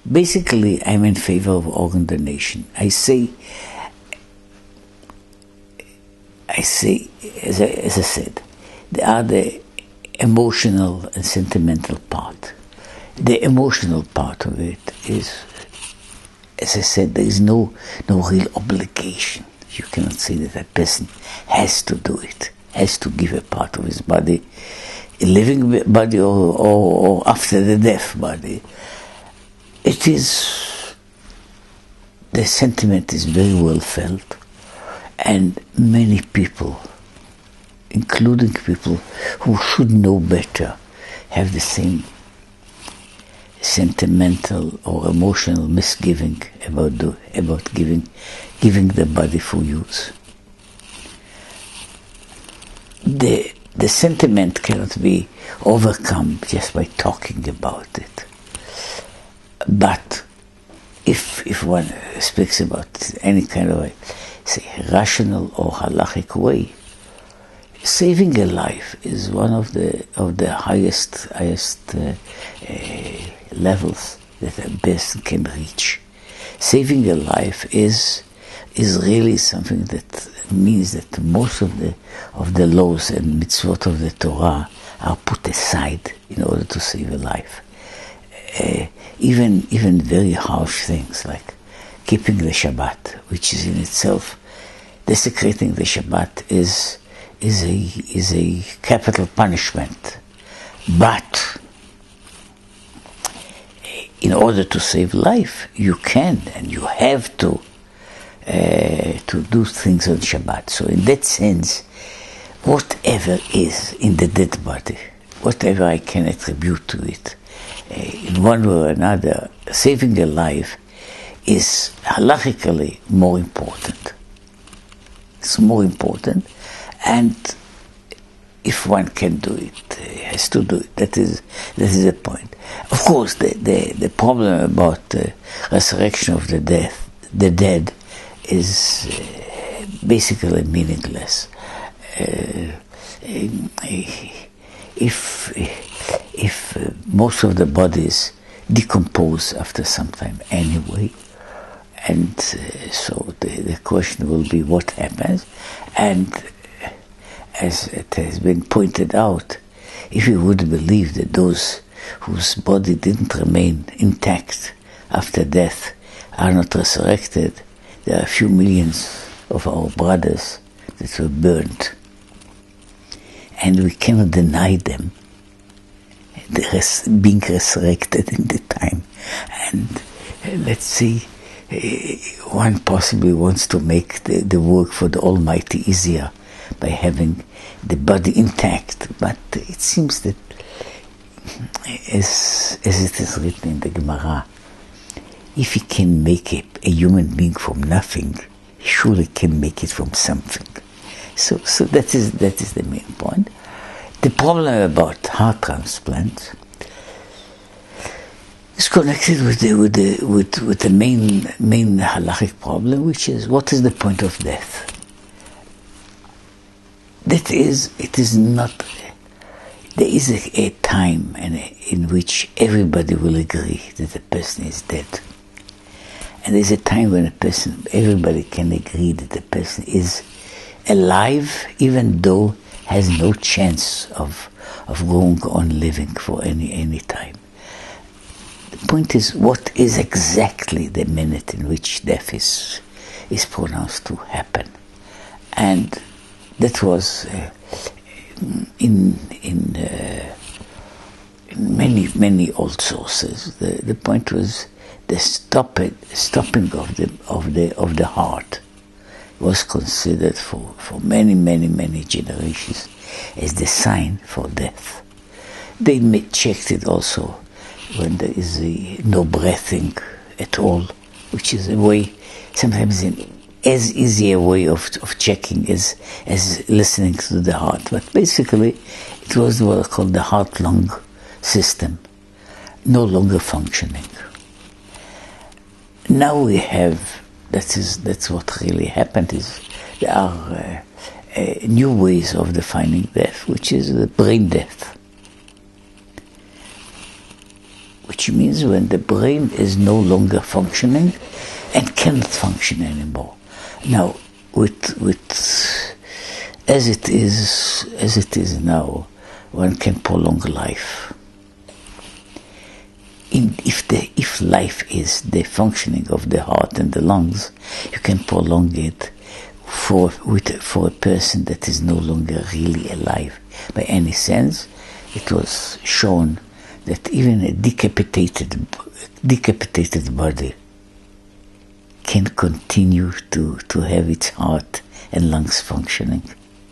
Basically, I'm in favor of organ donation. I say, as I said, there are the emotional and sentimental part. The emotional part of it is, as I said, there is no real obligation. You cannot say that a person has to do it, has to give a part of his body, a living body or after the death body. It is, the sentiment is very well felt, and many people, including people who should know better, have the same sentimental or emotional misgiving about giving the body for use. The sentiment cannot be overcome just by talking about it. But if one speaks about any kind of say rational or halachic way, saving a life is one of the highest levels that a person can reach. Saving a life is really something that means that most of the laws and mitzvot of the Torah are put aside in order to save a life. Even very harsh things like keeping the Shabbat, which is in itself, desecrating the Shabbat is a capital punishment. But in order to save life, you can and you have to do things on Shabbat. So in that sense, whatever is in the dead body, whatever I can attribute to it, in one way or another, saving a life is halachically more important. It's more important, and if one can do it, has to do it. That is the point. Of course, the problem about the resurrection of the dead is basically meaningless. If most of the bodies decompose after some time anyway, and so the question will be what happens. And as it has been pointed out, if you would believe that those whose body didn't remain intact after death are not resurrected, there are a few millions of our brothers that were burnt, and we cannot deny them being resurrected in the time. And let's see, one possibly wants to make the work for the Almighty easier by having the body intact, but it seems that as it is written in the Gemara, if he can make a human being from nothing, he surely can make it from something. So that is the main point. The problem about heart transplant is connected with the main halachic problem, which is what is the point of death? It is not. There is a time in which everybody will agree that the person is dead, and there's a time when everybody can agree that the person is alive, even though has no chance of going on living for any time. The point is, what is exactly the minute in which death is pronounced to happen? And that was in many old sources. The point was the stopping of the heart was considered for many generations as the sign for death. They checked it also when there is no breathing at all, which is a way, sometimes as easy a way of checking as listening to the heart. But basically, it was what called the heart-lung system, no longer functioning. Now we have, that's what really happened, is there are new ways of defining death, which is the brain death, which means when the brain is no longer functioning and cannot function anymore. Now, as it is now, one can prolong life. If life is the functioning of the heart and the lungs, you can prolong it for a person that is no longer really alive. By any sense, it was shown that even a decapitated body can continue to have its heart and lungs functioning,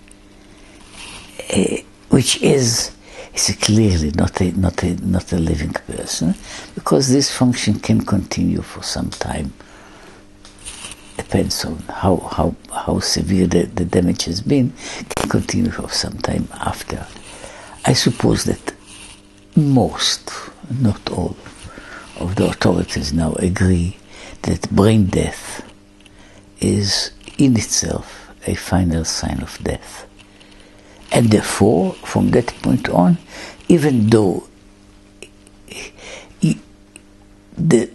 which is clearly not a living person, because this function can continue for some time. Depends on how severe the damage has been, can continue for some time after. I suppose that most, not all, of the authorities now agree that brain death is in itself a final sign of death. And therefore, from that point on, even though the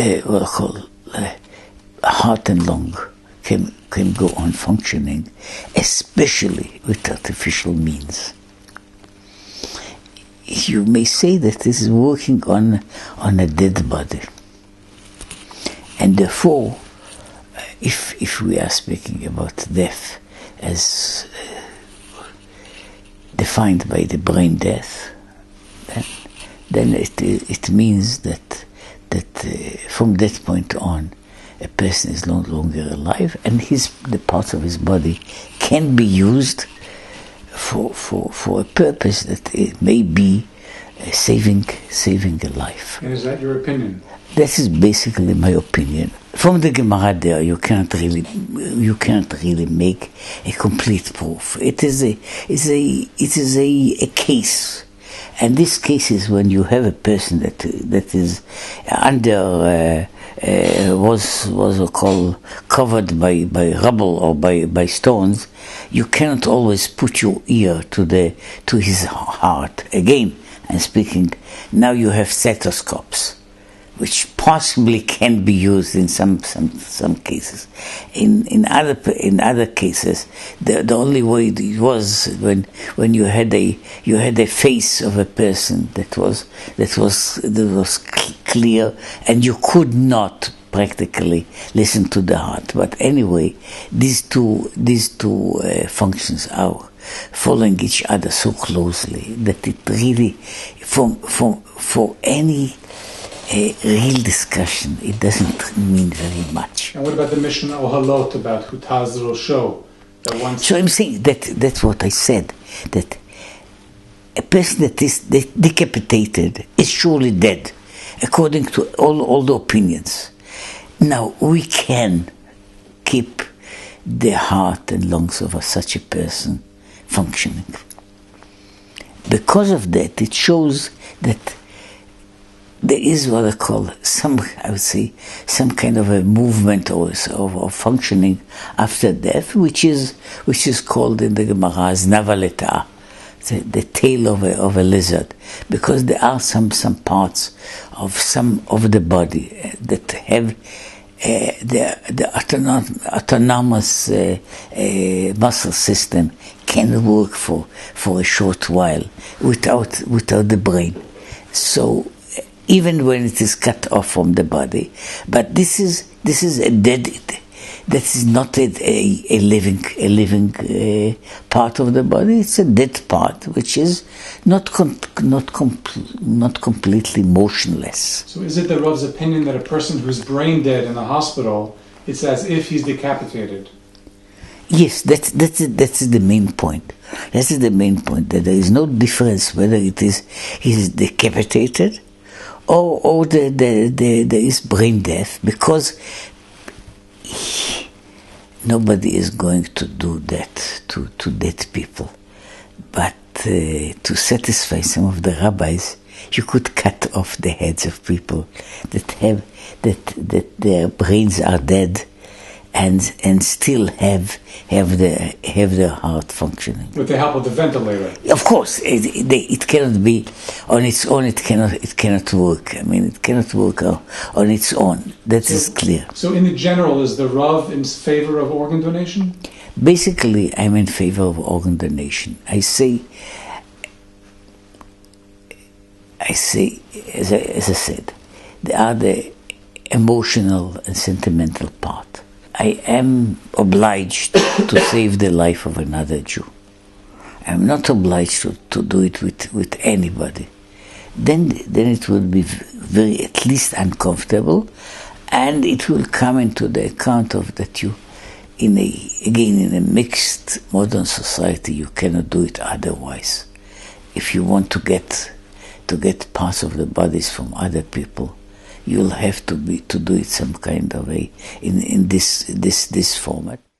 heart and lung can go on functioning, especially with artificial means, you may say that this is working on a dead body. And therefore, if we are speaking about death as defined by the brain death, then it means that from that point on, a person is no longer alive, and the parts of his body can be used for a purpose that it may be saving a life. And is that your opinion? That is basically my opinion. From the Gemara there, you can't really make a complete proof. It is a case, and this case is when you have a person that is under was called covered by rubble or by stones. You cannot always put your ear to his heart. Again, I'm speaking. Now you have stethoscopes, which possibly can be used in some cases. In other cases, the only way it was when you had a face of a person that was clear, and you could not practically listen to the heart. But anyway, these two functions are following each other so closely that it really, for any real discussion, it doesn't mean very much. And what about the Mishnah Ohalot about Hutaz Rosho? So I'm saying that's what I said, that a person that is decapitated is surely dead, according to all the opinions. Now, we can keep the heart and lungs of such a person functioning. Because of that, it shows that there is what I call some kind of a movement or functioning after death, which is called in the Gemara as navaleta, the tail of a lizard, because there are some parts of the body that have the autonomous muscle system can work for a short while without the brain. So even when it is cut off from the body, but this is a dead. That is not a living part of the body. It's a dead part, which is not completely motionless. So, is it the Rav's opinion that a person who's brain dead in the hospital, it's as if he's decapitated? Yes, that's the main point. That is the main point. That there is no difference whether he's decapitated or there is brain death, because nobody is going to do that to dead people. But to satisfy some of the rabbis, you could cut off the heads of people that their brains are dead, and still have the heart functioning. With the help of the ventilator. Of course, it cannot be on its own. It cannot work. I mean, it cannot work on its own. That is clear. So, in the general, is the Rav in favor of organ donation? Basically, I'm in favor of organ donation. I say, as I said, they are the emotional and sentimental part. I am obliged to save the life of another Jew. I'm not obliged to do it with anybody. Then it will be very, at least, uncomfortable, and it will come into the account of that you, in a mixed modern society, you cannot do it otherwise. If you want to get parts of the bodies from other people, you'll have to do it some kind of in this format.